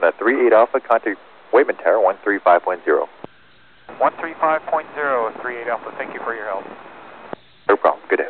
Cessna 38 Alpha, contact Wayman Tower 135.0. 135.0, 38 Alpha, thank you for your help. No problem, good day.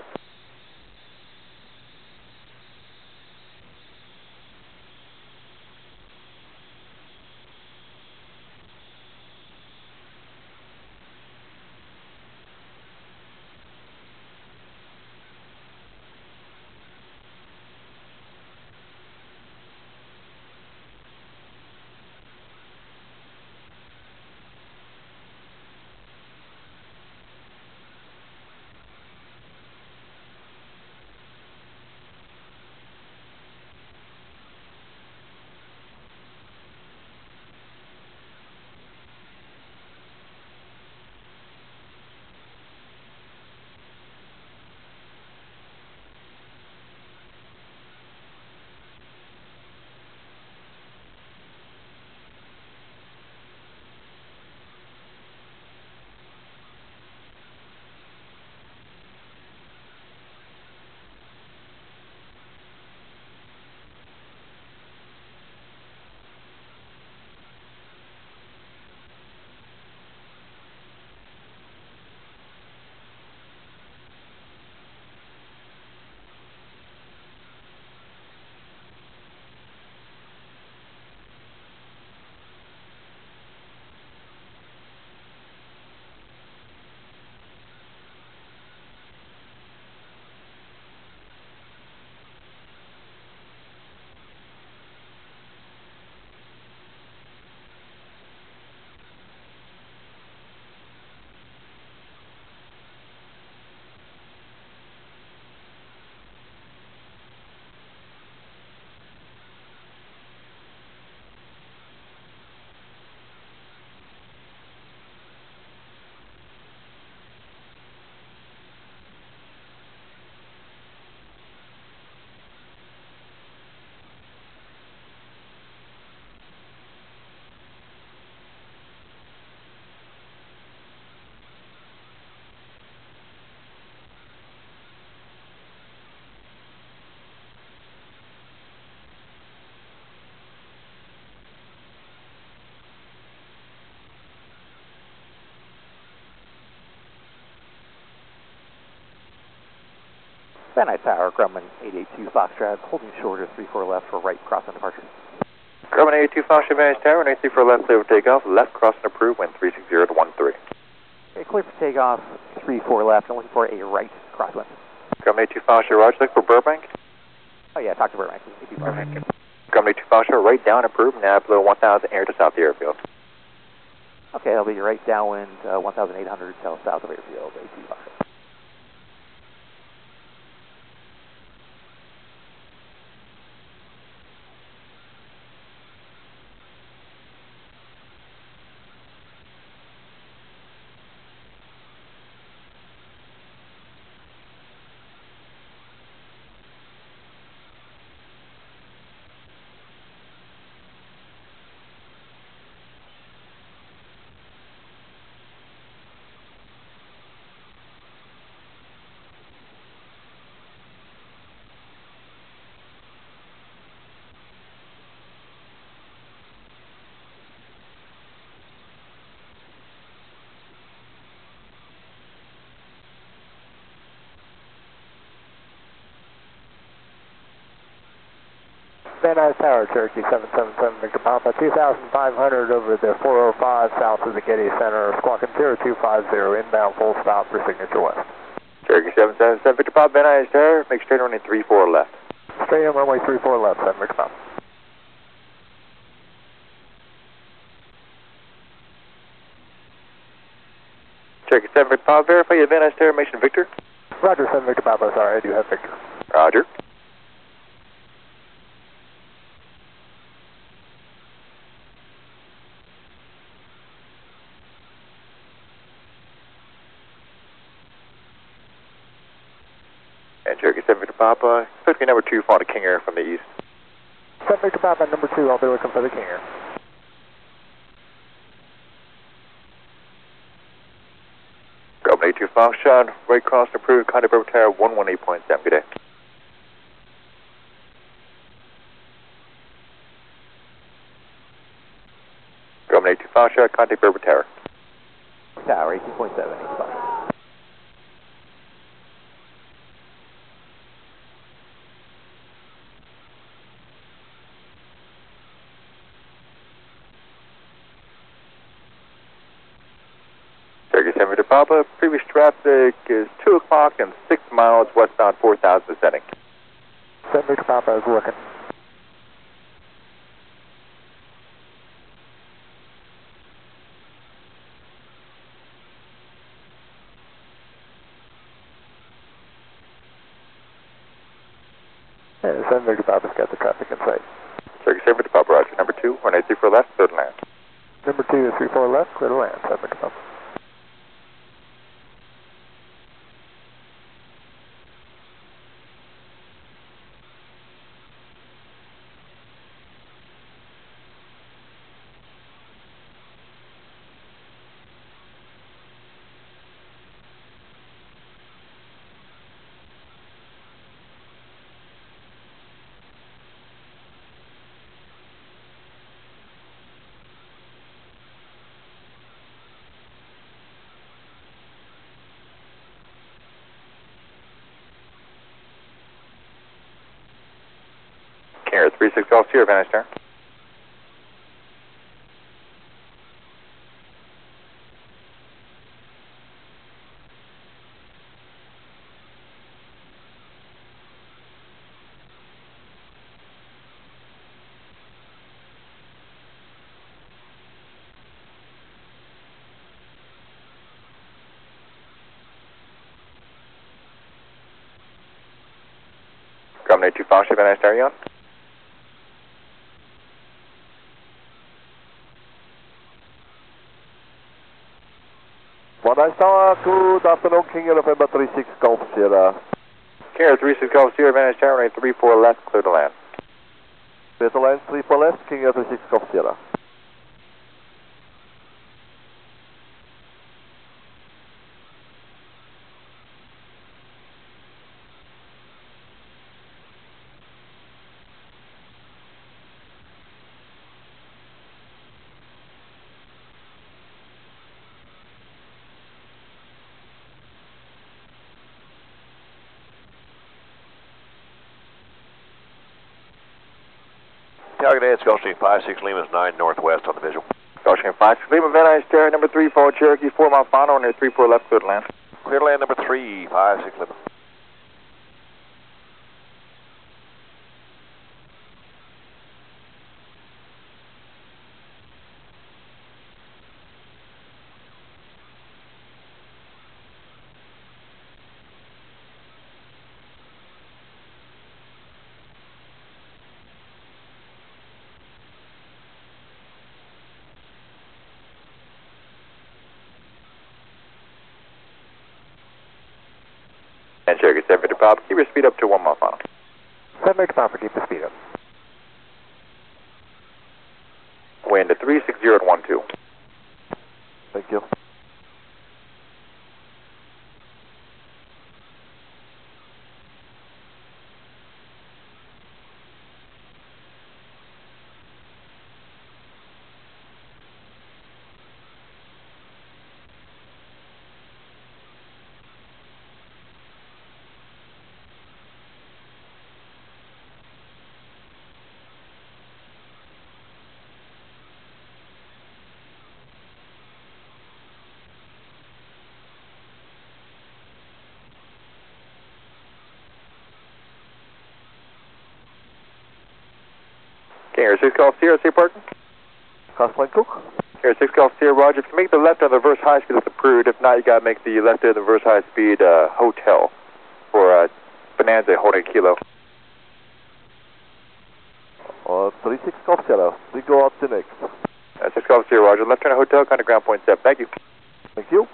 Van Nuys Tower, Grumman 882 Foxtrot, holding short of 34 left for right crossing departure. Grumman 882 Foxtrot, Van Nuys Tower, 934 left, clear for takeoff, left crossing approved, wind 360 to 13. Okay, clear for takeoff, 34 left, I'm looking for a right crosswind. Grumman 82 Foxtrot, Roger, look for Burbank. Oh yeah, talk to Burbank. Burbank. Grumman 82 Foxtrot, right down approved, now below 1,000 air to south of the airfield. Okay, that'll be right downwind, 1,800 south of airfield, 82 Foxtrot. Van Nuys Tower, Cherokee 777 Victor Papa, 2,500 over the 405 south of the Getty Center, squawking 0250, inbound full stop for signature west. Cherokee 777 Victor Papa, Van Nuys Tower, make straight runway 34 left. Straight in runway 34 left, 7 Victor Papa. Cherokee 7 Victor Papa, verify your Van Nuys Tower, information Victor. Roger, 7 Victor Papa, sorry, I do have Victor. Roger. And Cherokee 7 Victor Papa, expecting number 2 fall to King Air from the east. 7 Victor Papa, number 2, I'll be looking for the King Air. Grumman 82 Foxtrot, right cross approved, contact Bravo Tower 118.7, good day. Grumman 82 Foxtrot, contact Berber Tower. Tower, 18.7, 85. Cherokee 7 Victor Papa, previous traffic is 2 o'clock and 6 miles westbound 4000 descending. 7 Victor Papa is looking. Yeah, 7 Victor Papa's got the traffic in sight. Cherokee 7 Victor Papa, roger. Number 2, 1834 left, clear to land. Number 2 is 34 left, clear to land, 7 Victor Papa. Carrier 36 Golf Sierra, Vantage Tower. Grumman 82 Foxtrot, Vantage Tower, you on? Vantage Tower, good afternoon, King November 36 Golf Sierra. Carrier 36 Golf Sierra, Vantage Tower, 34 left, clear to land. Clear to land, 34 left, King 36 Golf Sierra. Calgary, it's Gulfstream 56 Lima 9 northwest on the visual. Gulfstream 5 Lima, Vantage Tower, number 3, forward Cherokee, 4 mile final, and 34 left, clear to land. Clear to land number 3, 56 Lima. And Cherokee 7 Victor Papa, keep your speed up to 1 mile final. 7 Victor Papa, keep the speed up. Wind at 360 at 12. Thank you. Carrier 6 Golf Sierra, safe parking. Crossline Cook. Carrier 6 Golf Sierra, roger. If you make the left on the reverse high speed, that's approved. If not, you got to make the left of the reverse high speed hotel for Bonanza holding kilo. 36 Golf Sierra, we go out to next. 6 Golf Sierra, roger. Left turn hotel, contact ground point 7. Thank you. Thank you.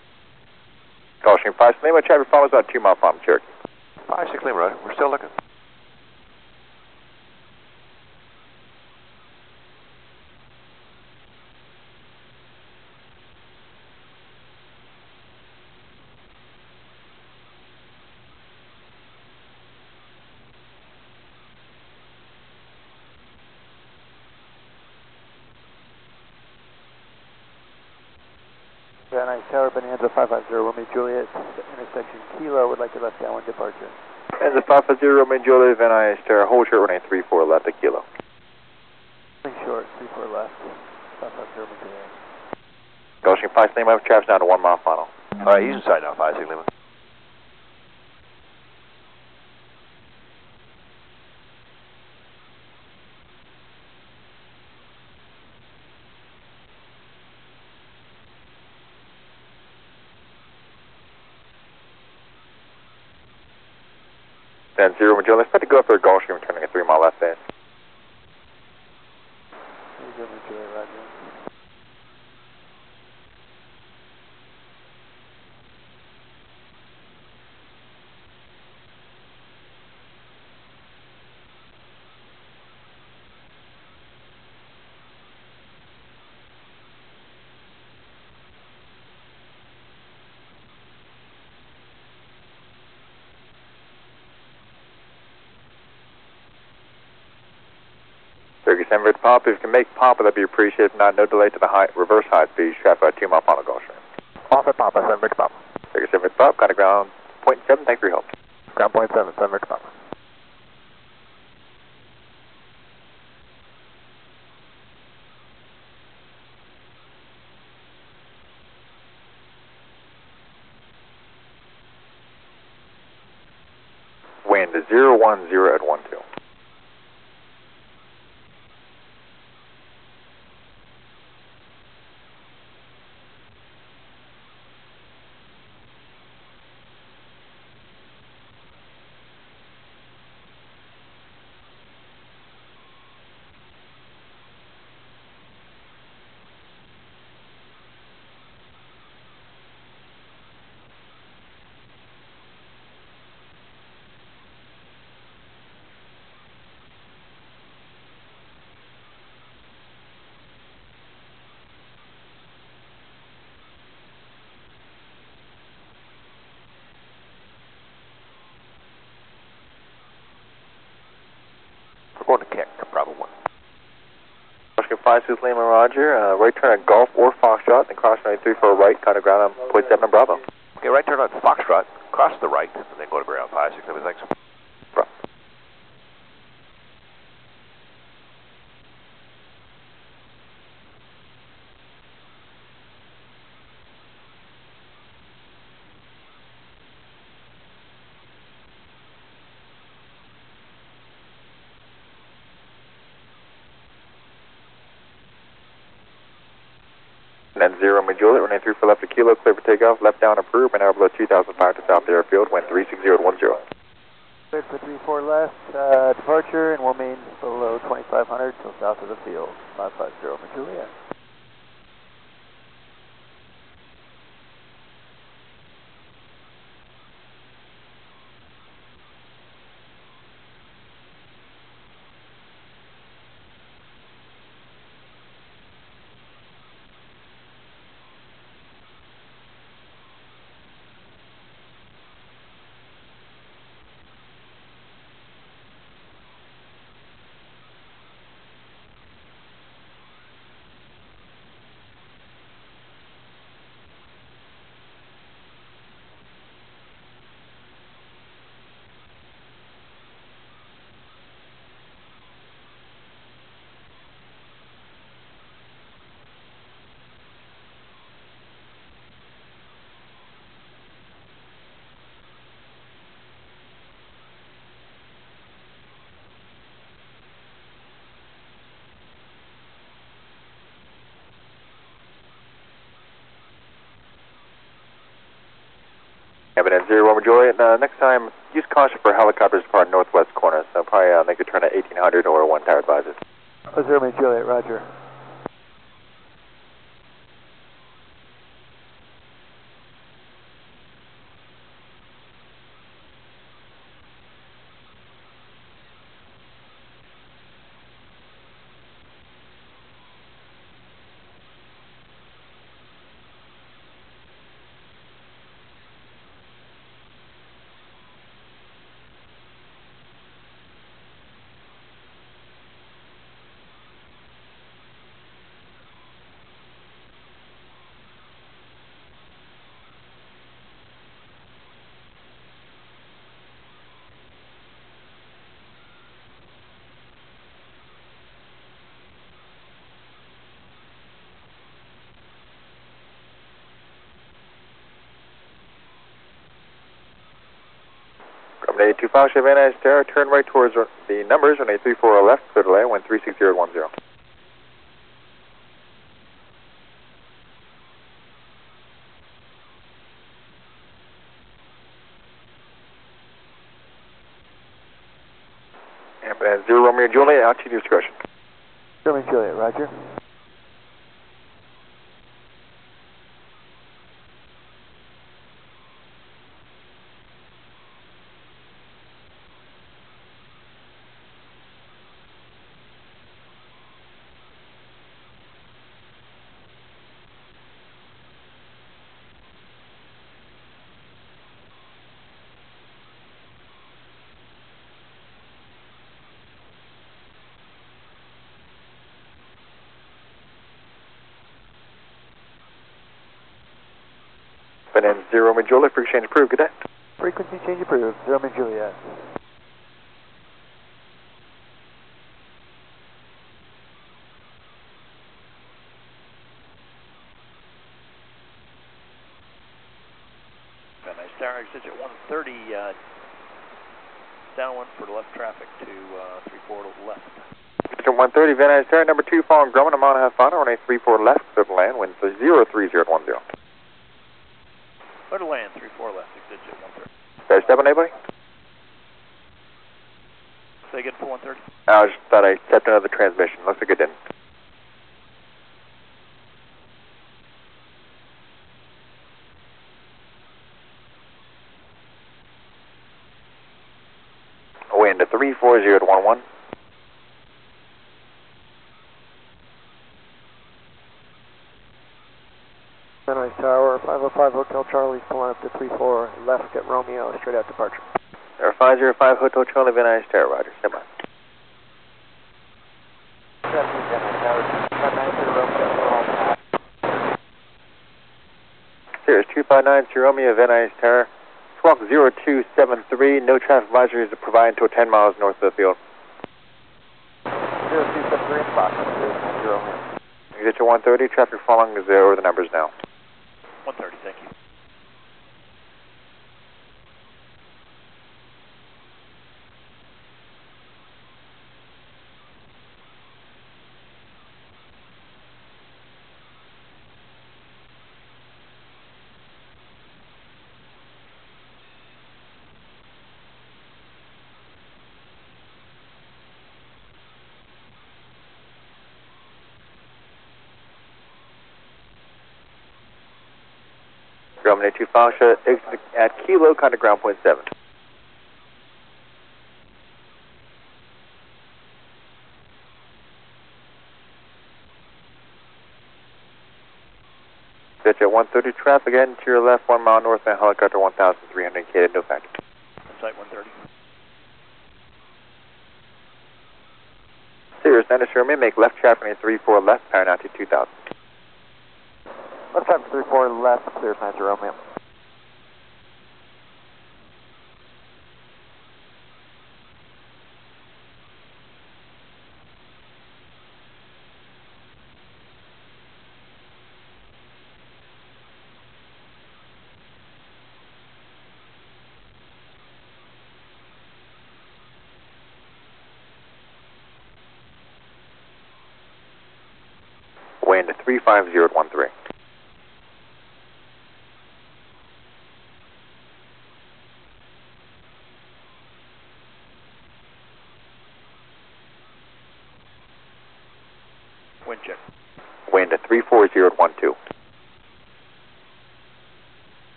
Gulfstream 5 Lima, traffic follows about 2 mile from Cherokee. 56 Lima, right? We're still looking. Van Nuys Tower, Bonanza 550, Romeo Juliet, intersection Kilo, would like to left downwind departure. Bonanza 550, Romeo Juliet, Van Nuys Tower, hold short runway 34 left at Kilo. Short, 34 left, 550, Romeo Juliet. Gulfstream 5 Lima, traffic's down to 1 mile final. Alright, he's inside now, 56 Lima. Then 0 Magellan, expect to go up for a Gulfstream, turning a 3 mile left base. 0 Juliet, Roger. Turkey Denver to Papa, if you can make Papa, that'd be appreciated. If not, no delay to the reverse high speed, traffic at 2 mile final Gulfstream. Off at Papa, Denver to Papa. Turkey Denver to Papa, kind of ground 0.7, thanks for your help. Ground point 7, Denver to Papa. Wind 010 at 12. We're going to kick, Bravo 1. Oscar 56 Lima, Roger. Right turn at Golf or Foxtrot, then cross 93 for a right, kind of ground on 0.7 and Bravo. Okay, right turn on Foxtrot, cross the right, and then go to ground, 56 Lima, thanks. Bravo. And then 0 Majuliet, running 3 for left at Kilo, clear for takeoff, left down approved, and now below 2005 to south airfield, wind 360 at 10. Cleared for 34 left, departure, and we'll main below 2500 till south of the field, 550 Juliet. Evidence 0 Majuliet, next time use caution for helicopters depart northwest corner, so probably make a turn at 1800 or 1 tower advisor. 0 Juliet, Roger. Runway 25, Van Nuys Tower, turn right towards the numbers, runway 34 left, clear to land, wind 36010. And 0 Romeo Juliet, altitude discretion. Romeo Juliet, roger. And then 0 Romeo Juliet, frequency change approved, good day. Frequency change approved, Romeo Juliet. Van Nuys Tower, exit 130, downwind for the left traffic to 34 left. Exit 130, Van Nuys Tower, number 2, following Grumman, a mile and a half final, runway 34 left, clear to land, wind 03010. Clear to land, 34 left, exit 130. Did I step on anybody? Say again for 130. I just thought I stepped on the transmission, looks like it didn't. Wind 34011. Van Nuys Tower, 505 Hotel Charlie, pulling up to 34 left at Romeo, straight out departure. 505 Hotel Charlie, Van Nuys Tower, roger, stand by. Sirius 259 to Romeo, Van Nuys Tower. Squawk 0273, no traffic advisories to provide until 10 miles north of the field. 0273 in Fox, Romeo. Exit to 130, traffic following is over the numbers now. 130, thank you. Grumman 25, exit at Kilo, contact ground point 7. Exit at 130, traffic again to your left, 1 mile north, and helicopter 1,300 indicated, no factor. Site 130. Sirius 9 Romeo, make left traffic at 34 left, power now to 2000. Left traffic 34 left, clear past Romeo. Wind 35013. Wind check. Wind 34012.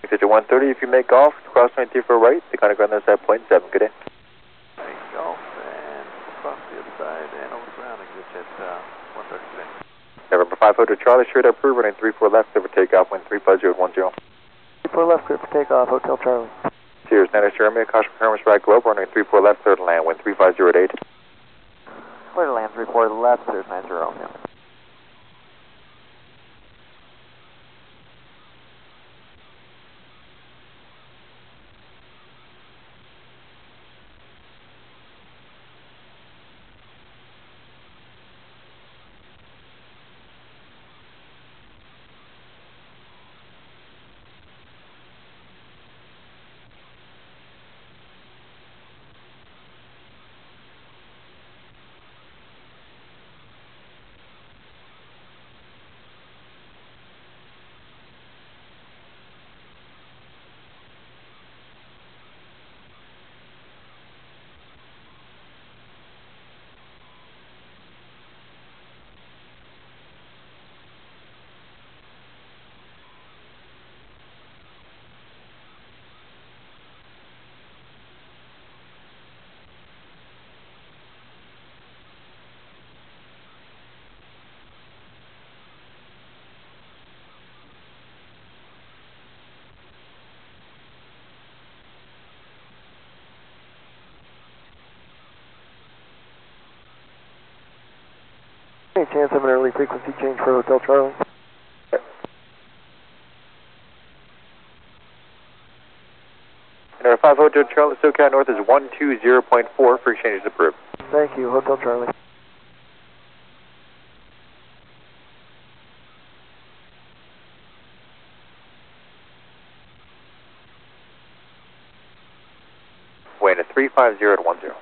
Exit 130, if you make golf, cross 23 for right, the kind of ground there's at point 7. Good day. Make golf and cross the other side and over ground exit at 130 today. November 5 Hotel Charlie, sure to approve, running 34 left, over takeoff, wind 350 at 10. 34 left, clear for takeoff, Hotel Charlie. Cheers, Nana Jeremy, caution for Hermesback Globe, running 34 left, clear to land, wind 350 at 8. Clear to land 34 to the left, there's 90 Romeo. Any chance of an early frequency change for Hotel Charlie? Number 5 Hotel Charlie, SoCal North is 120.4 for exchanges approved. Thank you, Hotel Charlie. Wind at 350 at 10.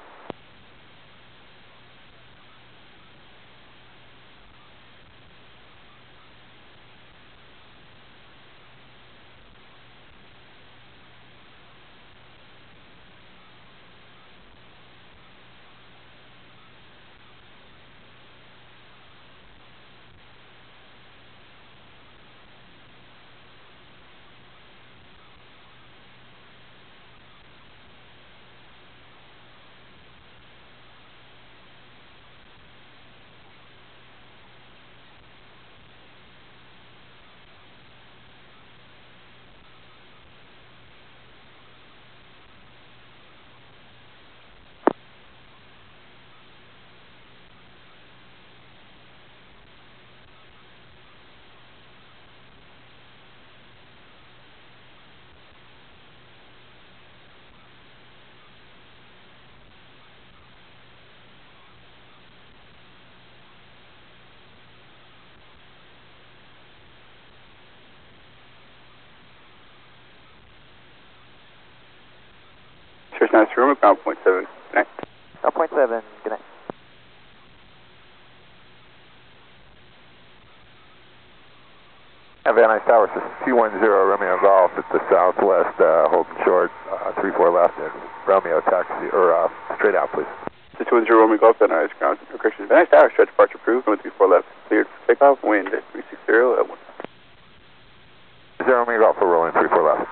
Cheers, nice room, about 0.7. Good night. 0.7, good night. Van Nuys Tower, 210 Romeo Golf at the southwest, holding short, 34 left, and Romeo taxi, or straight out, please. 210 Romeo Golf, Van Nuys ground, correction. Van Nuys Tower, stretch departure approved, going 34 left, cleared for takeoff, wind at 360 at 1. 0 Romeo Golf, we're rolling 34 left.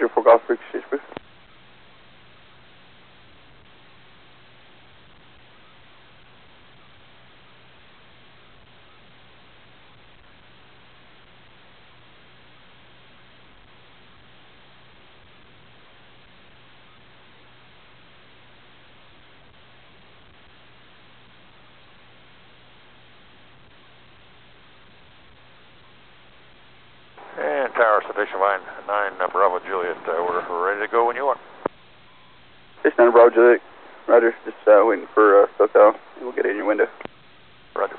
04 Golf Creek, exchange approved. And tower, sufficient line 9 Bravo Juliet. We're ready to go when you are. 69 Bravo Juliet, roger, just waiting for SoCal, and we'll get it in your window. Roger.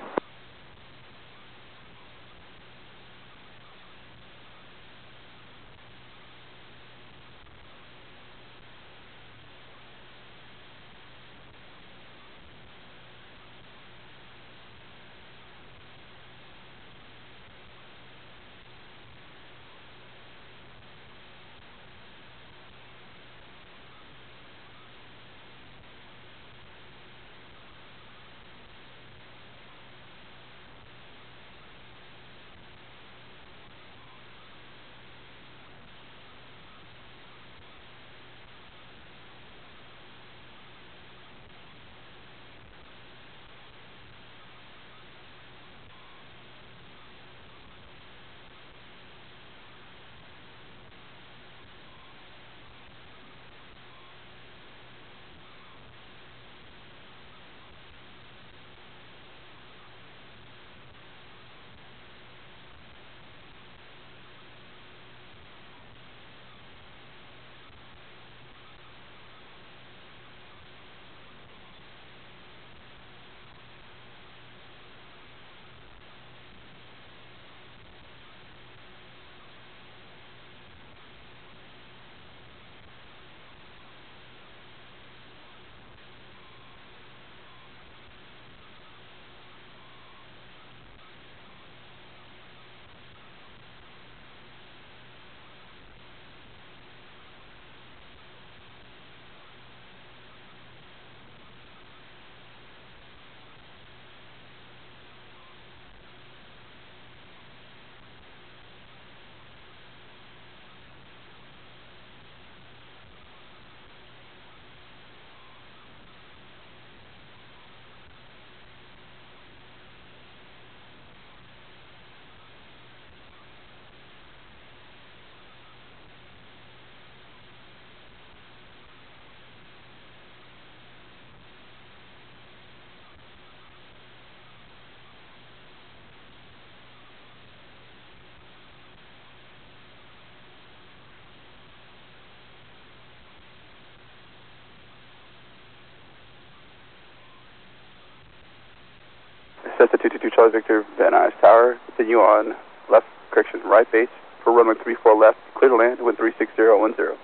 Cessna 222 Charlie Victor, Van Nuys Tower, continue on left, correction, right base for runway 34 left, clear to land, wind 36010.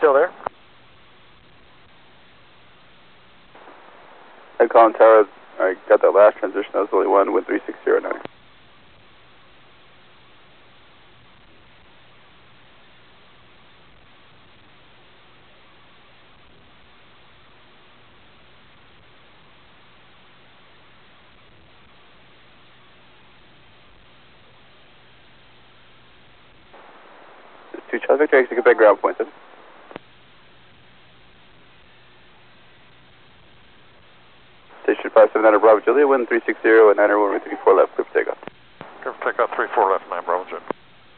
still there? Hey, Colin Tower, I got that last transition. That was only one, wind 3609. There's 2 Charlie Victor, exit Quebec ground point 7. Station 579 Bravo Julia, wind 360 and 9 runway 34 left, clear for takeoff. Clear for takeoff, 34 left, 9 Bravo Juliet.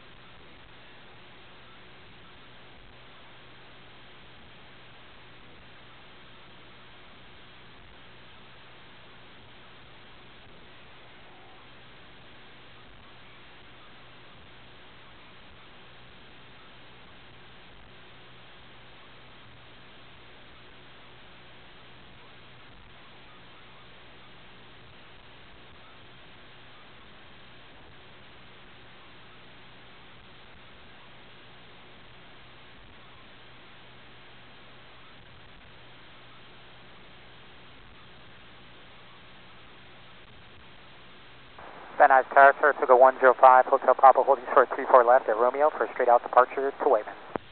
Van Nuys Tower, sir, to the 105, Hotel Papa holding short 34 left at Romeo for straight out departure to Wayman.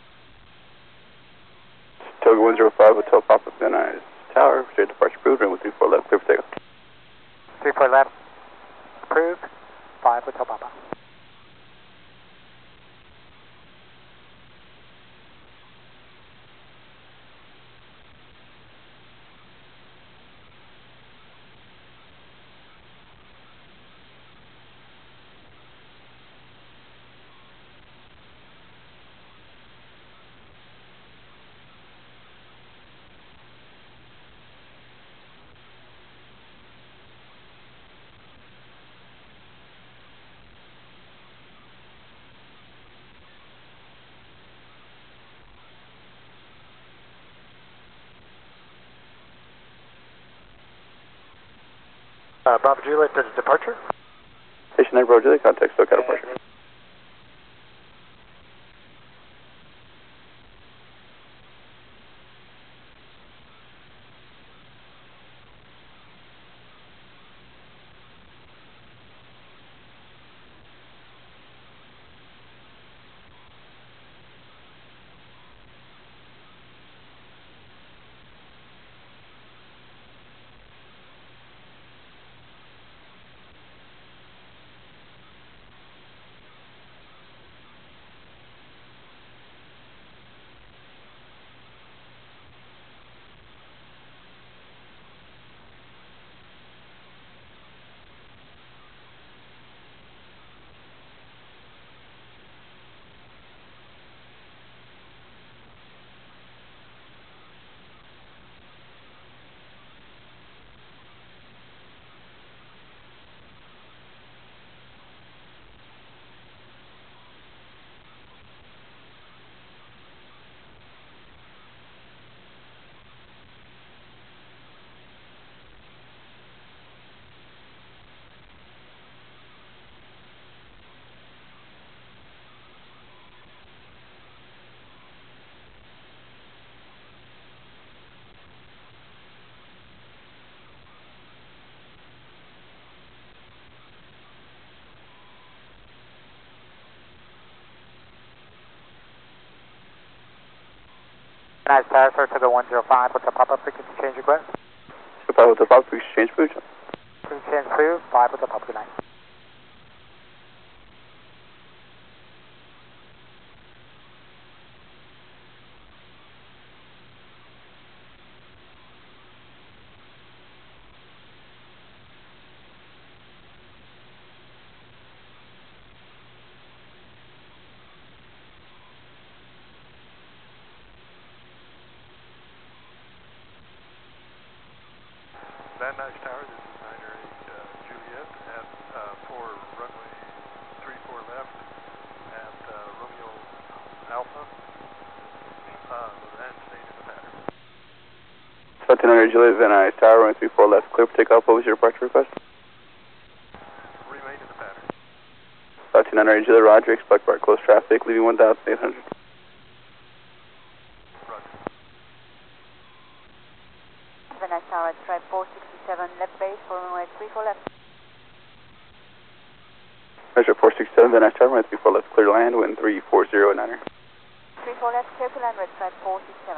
Toga 105, Hotel Papa, Van Nuys Tower, straight departure approved, runway 34 left, clear for takeoff. 34 left, approved, 5 Hotel Papa. Bravo Juliet to departure. Station 9 Bravo Juliet, contact SoCal departure. Van Nuys Tower, sir, to the 105, Hotel Papa, frequency change request. SoCal Hotel Papa, frequency change approved. Frequency change approved, 5 Hotel Papa, good night. Van Nuys Tower, this is 908 Juliet at for runway 34 left at Romeo Alpha, and staying in the pattern. 1700 Juliet, Van Nuys Tower, runway 34 left, clear for takeoff. What was your departure request? Remain in the pattern. 1700 Juliet, Roger, expect bar close traffic, leaving 1800. Roger. Nice Tower at stripe 467, left base for runway 34 left. Measure 467, Van Nuys Tower, runway 34 left, clear to land, wind 340, 9er. 34 left, clear to land, red stripe 467.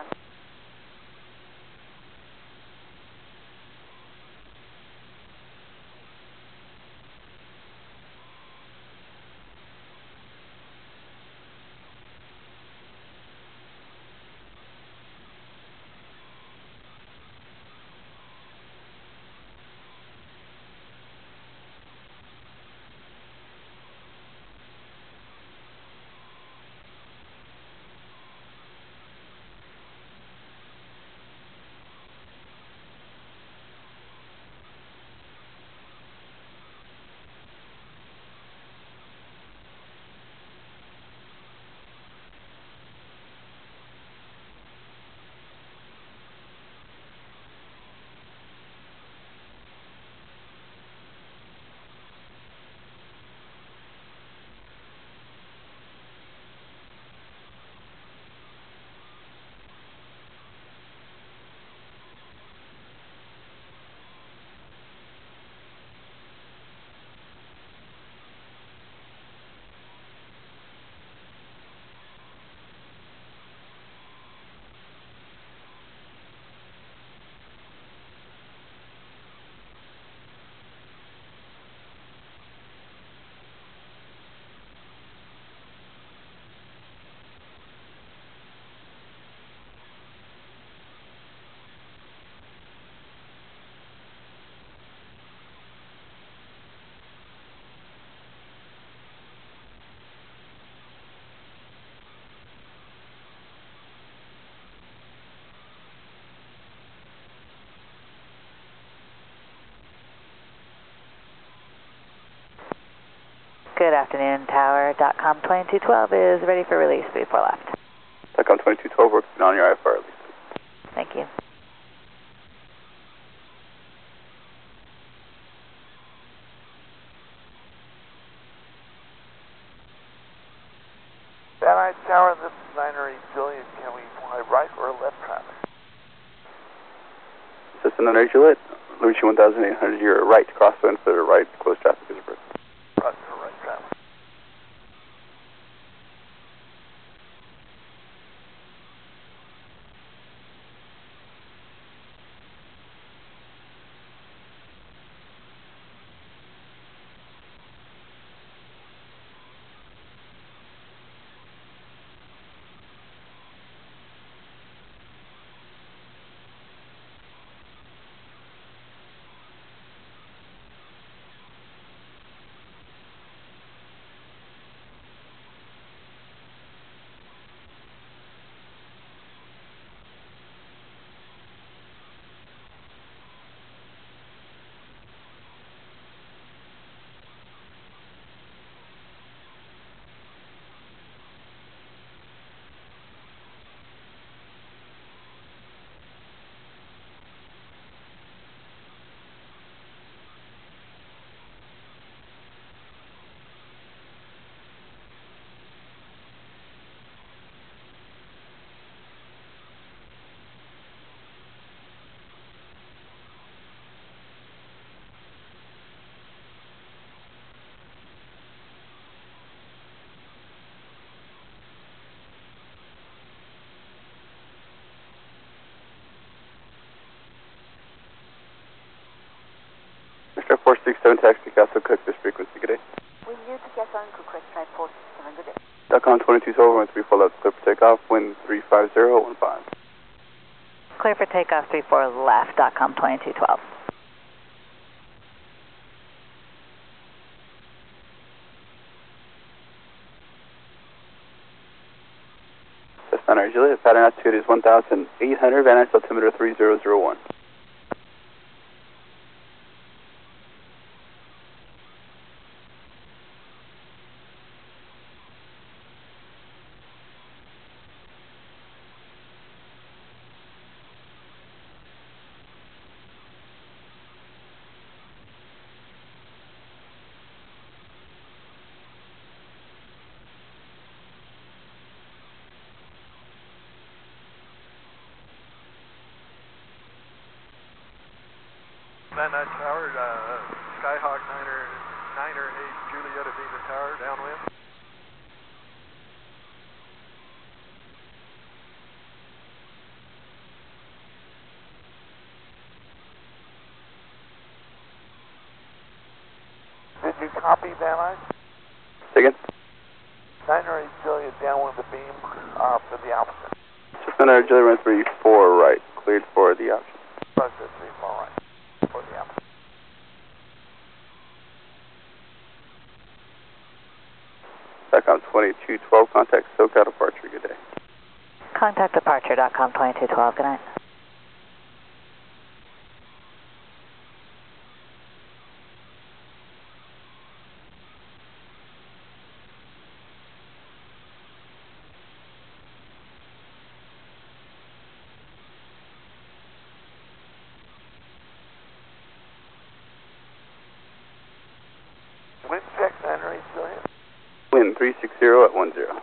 Good afternoon, Tower. .com 2212 is ready for release, 34 left. .com 2212, working on your IFR release. Thank you. Van Nuys Tower, this is 908 Juliet. Can we fly right or left traffic? System 908 Juliet, Lucia 1800, you're right, crosswind for the right, close traffic is approved. Roger, right traffic. Mr. 467, taxi Castle Cook, this frequency, good day. Wind new to Castle and Cook, red stripe 467, good day. .com 2212, wind 34 left, clear for takeoff, wind 35015. Clear for takeoff, 34 left. .com 2212. Cessna 908 Juliet, pattern altitude is 1800, Van Nuys altimeter 3001. Van Nuys Tower, Skyhawk 9er 8 Juliet Aviva Tower, downwind. Did you copy, Van Nuys? Say again? 9er 8 Juliet downwind the beam for the opposite. Just under Juliet run 34 right, cleared for the option. Press it 34 right for the opposite. SATCOM 2212, contact SoCal departure, good day. Contact departure.com 2212, good night. Wind check 9er 8 Juliet. Wind 360 at 10.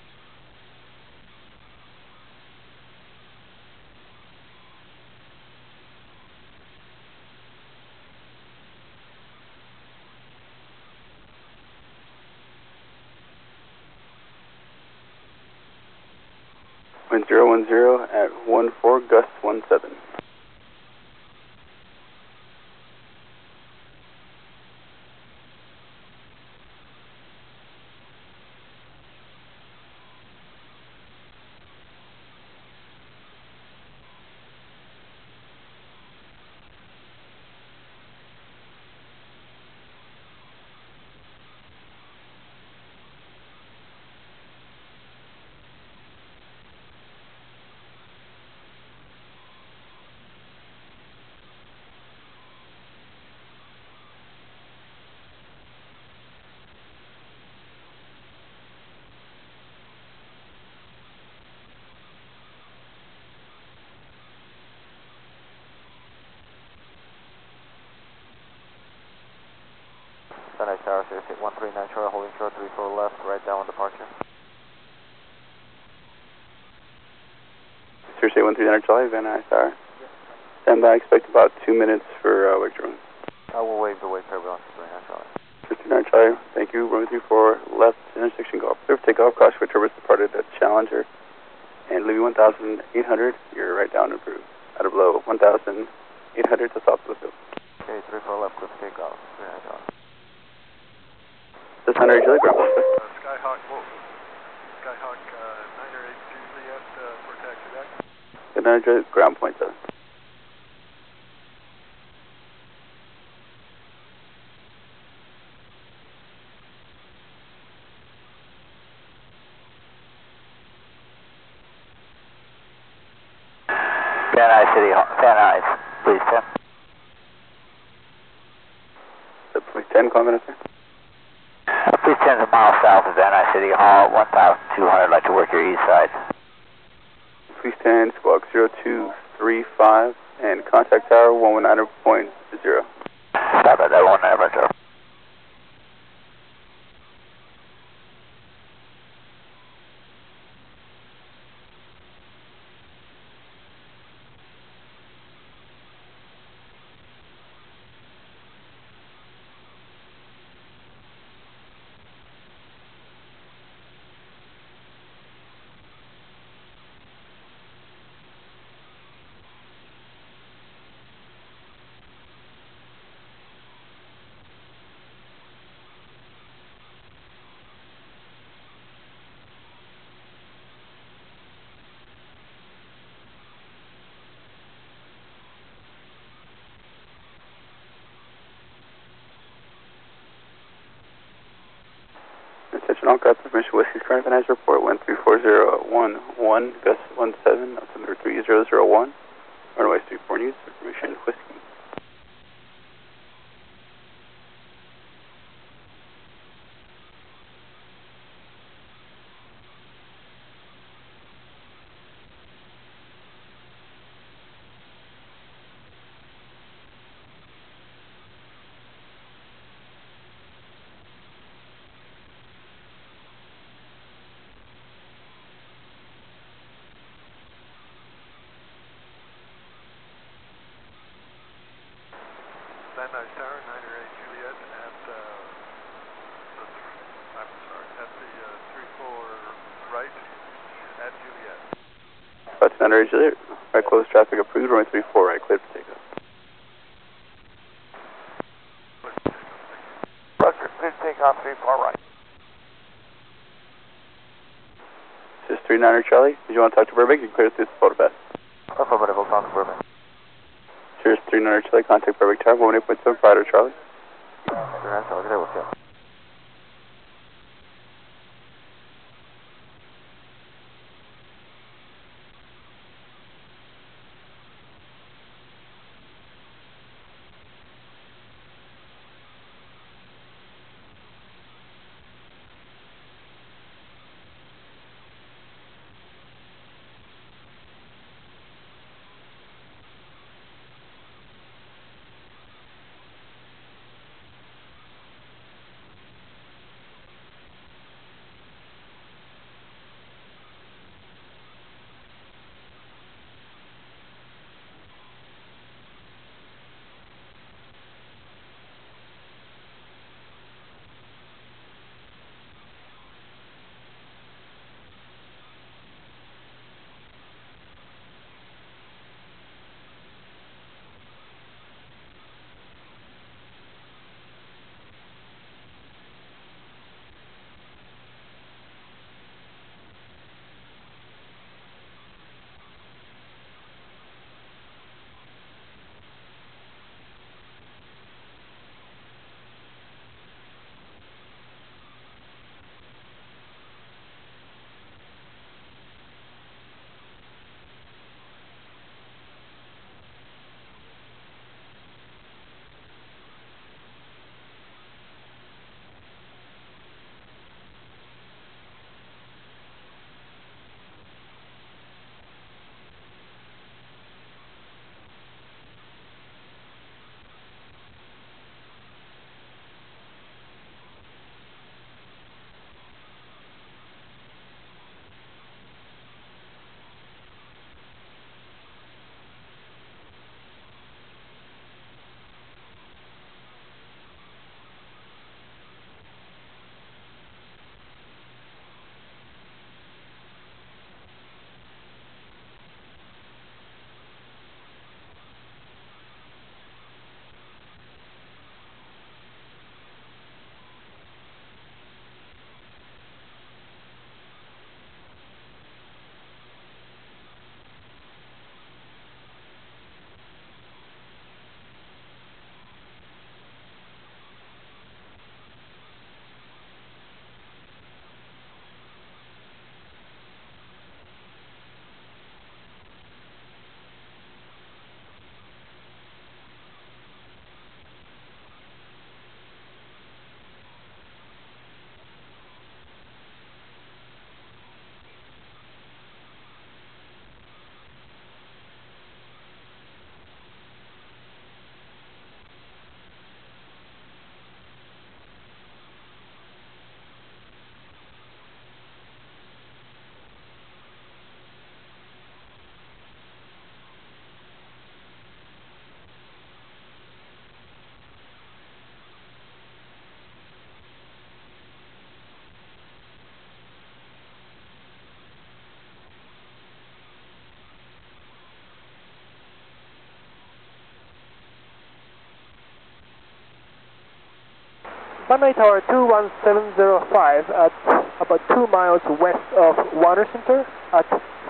Wind 010 at 14, gust 17. Van Nuys Tower, Cirrus 139 Charlie, holding short 34 left, right downwind departure. Cirrus 139 Charlie, Van Nuys Tower. Stand by, expect about 2 minutes for wake drone. We'll wave the wake turbulence 39 Charlie. 59 Charlie, thank you. Runway 34 left, intersection go up. Clear for takeoff, caution for turbulence departed at Challenger. And Louis 1800, you're right down approved. Out of below 1800 to south of the field. Okay, 34 left, clear for takeoff, 39 Charlie. This 100 Juliet, ground one. Skyhawk 9er 8 Juliet for taxi back. Good 100 Juliet, ground point 7. Van Nuys City, Van Nuys, please 10. Please 10, comment sir. Please 10 is a mile south of Van Nuys City Hall, 1,200, like to work your east side. Please 10, squawk 0235, and contact tower 119.0. Stop at that 119.0. Attention all craft permission, Whiskey's current Van Nuys report, wind 340 gust 17, altimeter 3001, runway 34 news, permission Whiskey. Alpha 9 Juliet, right close traffic approved, runway 34 right, cleared for takeoff. Roger, clear takeoff 34 right. This is 39 Charlie. Did you want to talk to Burbank? You can clear through the photo pass. Affirmative, we'll talk to Burbank. Cheers, 39 Charlie. Contact Burbank Tower, 18.7 Friday, Charlie. 39 Charlie, there, we'll go. Runway Tower 21705 at about 2 miles west of Water Center at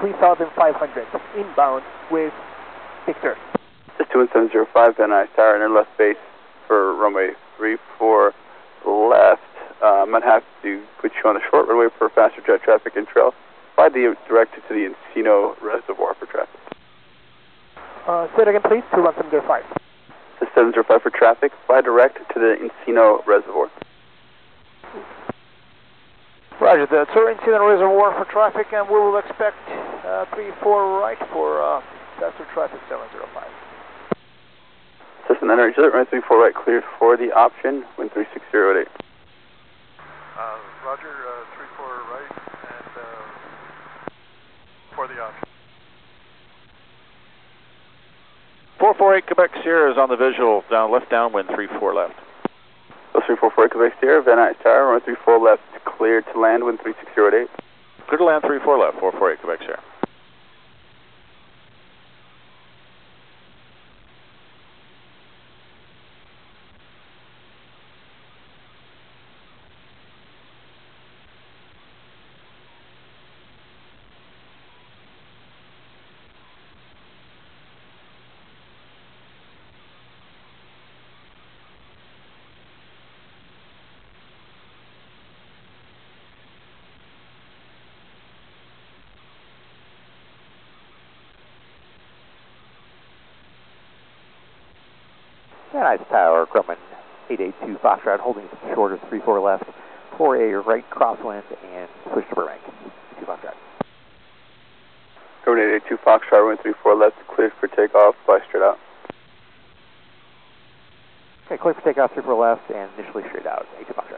3,500 inbound with Victor. This is 21705, Van Nuys Tower, and left base for runway 34 left. I'm going to have to put you on the short runway for faster jet traffic and trail. Fly direct to the Encino Reservoir for traffic. Say it again, please. 21705. This is 705 for traffic. Fly direct to the Encino Reservoir. Roger that, sir. Encino Reservoir for traffic, and we will expect 34 right for faster traffic 705. System 9 runway 34 right, cleared for the option, wind 360 at 8. Roger, 34 right, and for the option. 448 Quebec Sierra is on the visual, left downwind, 34 left. So 344 Quebec Sierra, Van Nuys Tower, runway 34 left, cleared to land, wind 360 at 8. Clear to land, 34 left, 448 Quebec Sierra. Van Nuys Tower, Grumman 882 Foxtrot, holding short of 34 left for a right crosswind and switch to Burbank. 2 Foxtrot. Grumman 882 Foxtrot, wind 34 left, cleared for takeoff, fly straight out. Okay, clear for takeoff, 34 left, and initially straight out, 82 Foxtrot.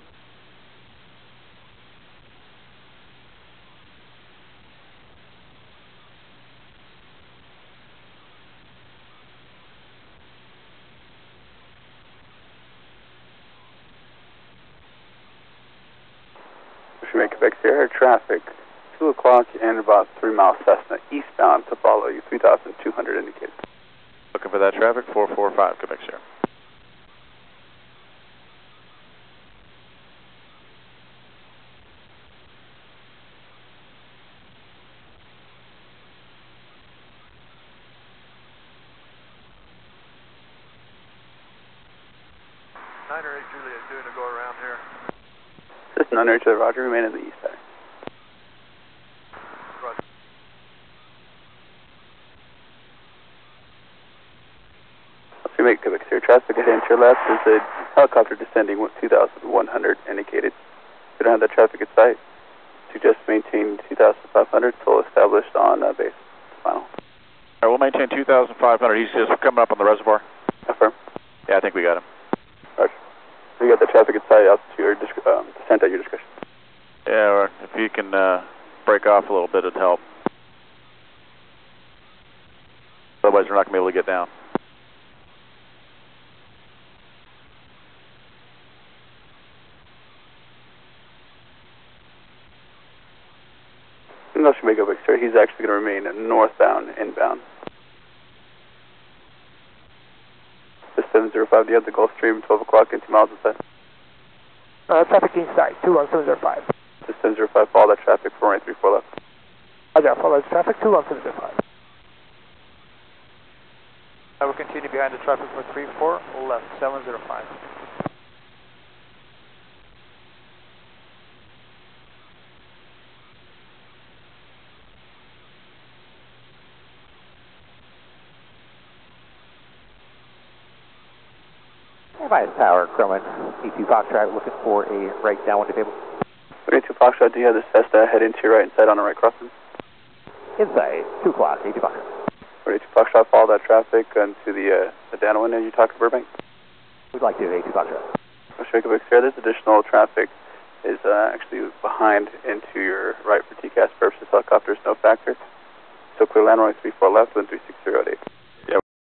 Make Quebec Sierra traffic, 2 o'clock and about 3 miles Cessna eastbound to follow you, 3,200 indicated. Looking for that traffic, 445 Quebec Sierra. Niner 8 Juliet doing a go around here. System 9 Juliet, Roger, remain in the east side. Roger. As we make Quebec Sierra traffic, ahead to your left is a helicopter descending with 2,100 indicated. We don't have that traffic in sight. Suggest maintain 2,500 till established on base. Final. All right, we'll maintain 2,500. He's just coming up on the reservoir. Affirm. Yeah, I think we got him. Roger. We got the traffic in sight out to your descent at your discretion. Yeah, or if you can break off a little bit, it'd help. Otherwise, we're not going to be able to get down. Unless you make a big start, he's actually going to remain northbound, inbound. The 705, do you have the Gulfstream, 12 o'clock and 2 miles inside? Traffic inside, 21705. The 705, follow that traffic for runway 34 left. Roger, follow the traffic, 21705. I will continue behind the traffic for 34, left, 705. Van Nuys Tower, Grumman 82 Foxtrot, looking for a right downwind table. 82 Foxtrot, do you have the Cessna head into your right inside on the right crossing? Inside, 2 o'clock, 82 Foxtrot. 82 Foxtrot, follow that traffic into the downwind and you talk to Burbank? We'd like to, 82 Foxtrot. Quebec Sierra, this additional traffic is actually behind into your right for TCAS purposes. Helicopters, no factor. So clear land runway 34 left, wind 36008.